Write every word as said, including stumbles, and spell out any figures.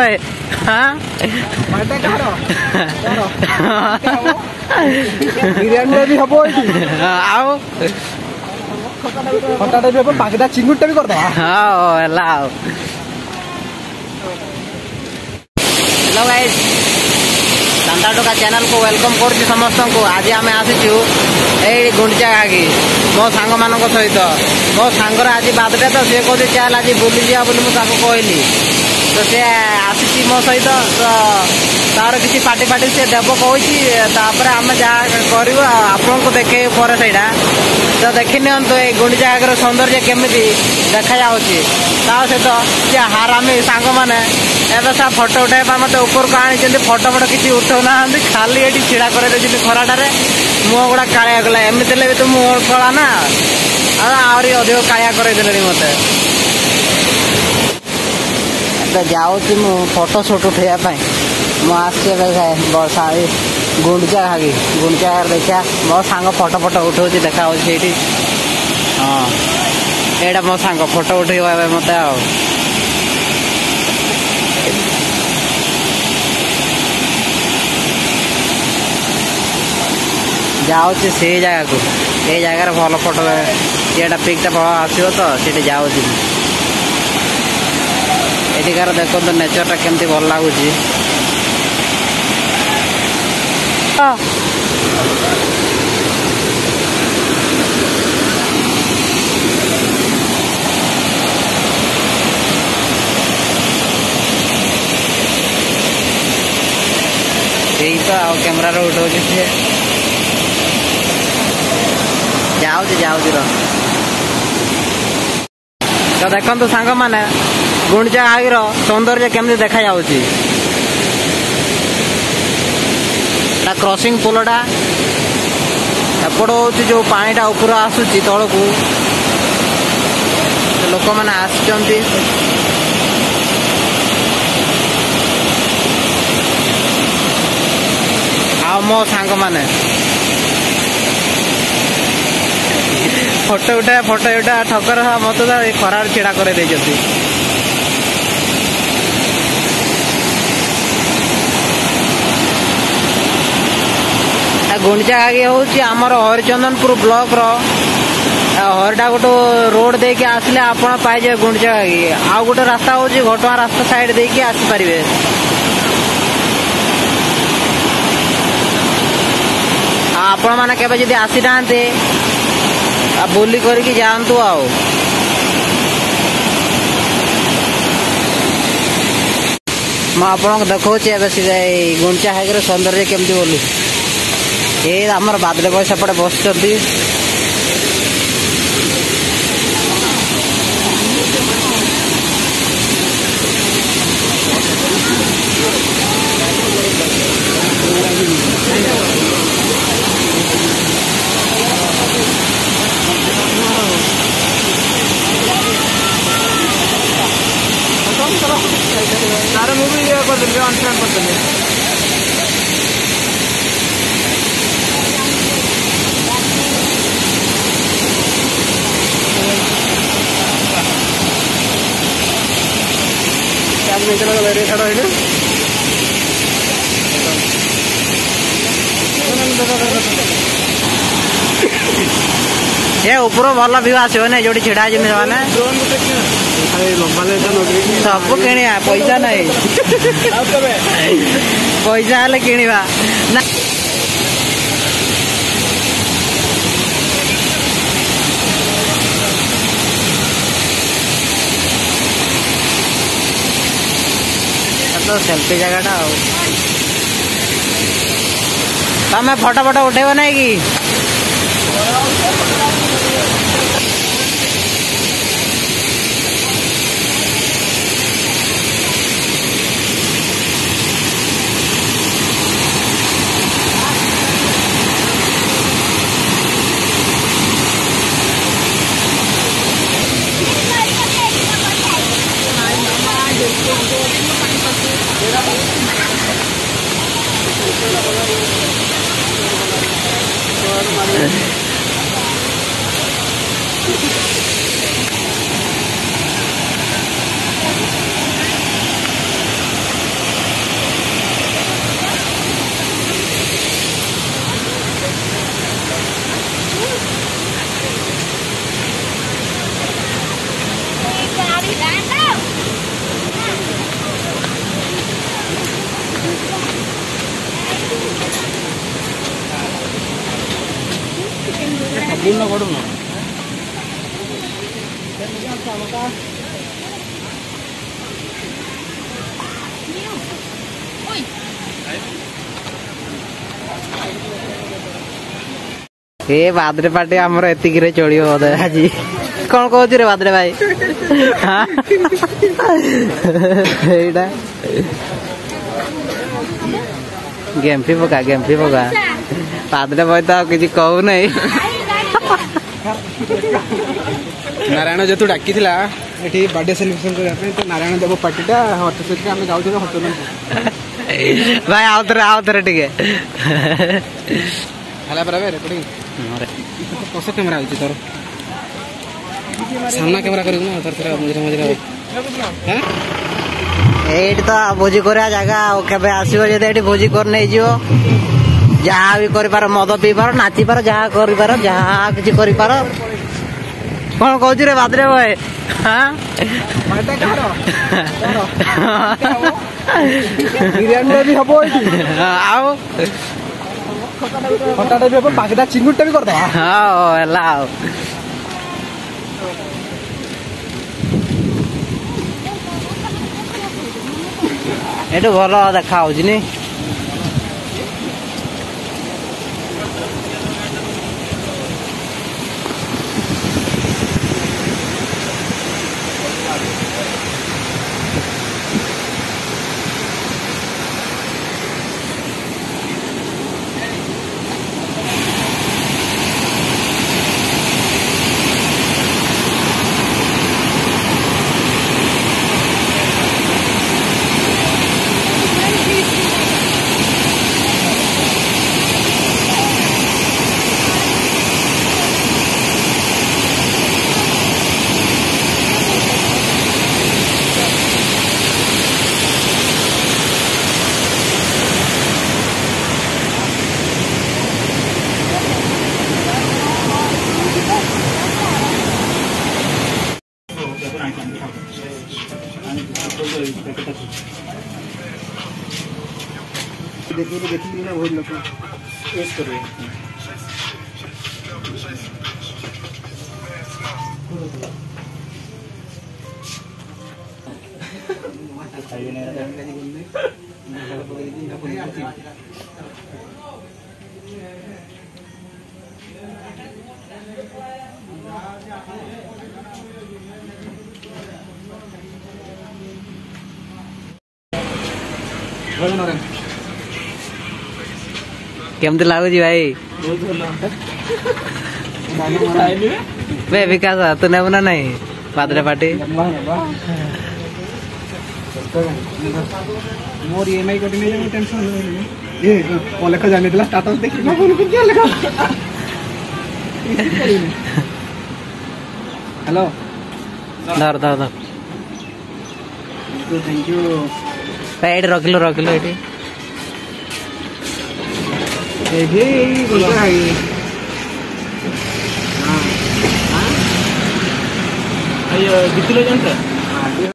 रे हाँ बिरियानी भी हम आओ खटाटा भी बागदा चिंगुटा भी करदे हाँ हेला हेलो गाइस शांता टोका चैनल को वेलकम कर समस्त को आज आम आसीचु ये गुंडचा घागी मो सांग मान सहित मो सांगर आज बादटे तो सी कहते चल आज बुली जा बोली मुझे कहली तो सी आसी मो सहित तो तार किसी पार्टी पार्टी से देव कहपर आम जहाँ करूँ आपण को देखे पर सहीटा तो देखी नि तो ये गुंडचा घागर सौंदर्य केमी देखा सहित सी हारामी सांग मैंने एवं सा फोटो उठाइबा मत ऊपर को आनी फोटो फोटो किसी उठाऊ ना खाली ये छिड़ा कर खराटार मुह गुड़ा कालिया गला एमती भी तो मुह कला ना आहरी अधिक कालिया कर मत जाऊँगी मु फोटो सुट उठाइबा मुझे गुंडचा घागी गुंडचा घागर देखा मो सांग फोटो फोटो उठाऊँ देखा हाँ यहाँ मो सांग फोटो उठेवा मत आ जाऊँगी से जगह को ये जगार भल फोटो ये पिक्टा भल आसो तो सीट जाऊँगी एटिकार देखो तो नेचरटा केमती भल लगुच यही तो आ कैमरा उठाऊ सी जाऊँगी जाऊँगी तो देखो सांग मैंने गुंडचा घागीर सौंदर्य केमती देखा जाऊँगी क्रॉसिंग पोलटा एपट हूँ जो पानीटा ऊपर आसूची तल को लोक मैंने आसुच्च आ मो सांग मैंने फोटो उठा फोटो उठा ठकर मत खरार छिड़ा कर गुंडचा घागी हूँ आमर हरिचंदनपुर ब्लॉक हरडा गोटे रोड दे के आसले आपण पाइजे गुंडचा घागी आउ गोटे रास्ता हूँ घटुआ रास्ता साइड दे के आसीपारे आपण मैंने केबे जदि आसी ना बुली करके जातु आओ मुझे देखा गुंडचा घागीर सौंदर्य केमती बोलू ये आमर बादल भाई सेपटे बस तार मूवी कर ऑन कर ये ऊपर भल व्यू आसो ना जो छिड़ा मैंने सब किणवा पैसा नहीं पैसा हेल्ले किणवा ना तो सेल्फी जगह तमें फोटो फोटो उठेब ना कि ପଡୁନ ପଡୁନ ए बादरे पार्टी आमर एतिक चलियो बोधे आज कौन कहु रे बादरे भाई एटा गेम्फी पका गेम्फी पका बादरे भाई तो किसी कहू नहीं नारायण जेतु डाकी थिला एठी बर्थडे सेलिब्रेशन करबा पे तो नारायण देव पार्टीटा होटल से हम जाउ छे होटल भाई आओ तरे आओ तरे ठीक है हला बराबर रेकॉर्डिंग अरे कस कैमरा आउची तोर सामना कैमरा करू ना तोर तोर मजरा मजरा हैं एठी तो भोजी करा जगह ओ केबे आसीबो जे एठी भोजी कर नै जियो जहाँ भी करि पारो मद पी पारो नाची पारो जहाँ करि पारो जहाँ किछि करि पारो कौन कहू रे बादरे भाई हां माटा करो बिरयानी भी हबो एठी आओ खटाटा भी हबो बागदा चिंगुटा भी कर दे हां एला आओ एटो भलो देखा होछि नि देखिए देखिए ना बहुत लोग टेस्ट कर रहे हैं केमती लगुच भाई बे विकास तू नेबू ना नहीं बादरे पार्टी मोर ईएमआई कटी नहीं जाए टेंशन ये लेखा जाने दिला स्टाटस देखि ना फोन क्या लेखा हेलो धर धर धर थैंक यू पेड़ रखिलो रखिलो एटी ए जे बोलता है हां हां अयो जितलो जानता